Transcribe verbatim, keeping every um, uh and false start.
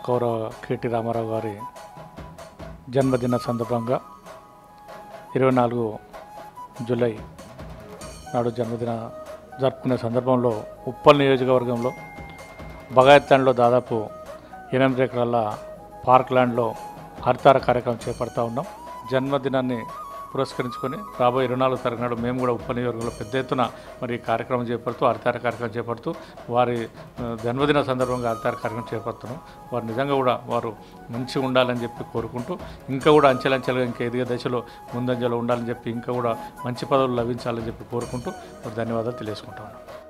గౌరవ కేటీ రామారావు గారి జన్మదిన సందర్భంగా ఇరవై నాలుగు జూలై నాడు జన్మదిన జరుపుకునే సందర్భంలో ఉప్పల్ నియోజకవర్గంలో బగాయత్ దాదాపు ఎనిమిది ఎకరాల పార్క్ ల్యాండ్లో హరితార కార్యక్రమం చేపడతా ఉన్నాం. జన్మదినాన్ని పురస్కరించుకొని రాబోయే ఇరవై నాలుగు తారీఖు నాడు మేము కూడా ఉప్పల్ నియోజకవర్గంలో పెద్ద ఎత్తున మరి కార్యక్రమం చేపడుతూ హరితార కార్యక్రమం చేపడుతూ వారి జన్మదిన సందర్భంగా హరితార కార్యక్రమం చేపడుతున్నాం. వారు నిజంగా కూడా వారు మంచిగా ఉండాలని చెప్పి కోరుకుంటూ ఇంకా కూడా అంచెలంచెలుగా ఇంకా ఎదిగే దశలో ముందంజలో ఉండాలని చెప్పి ఇంకా కూడా మంచి పదవులు లభించాలని చెప్పి కోరుకుంటూ ధన్యవాదాలు తెలియజేసుకుంటా ఉన్నాం.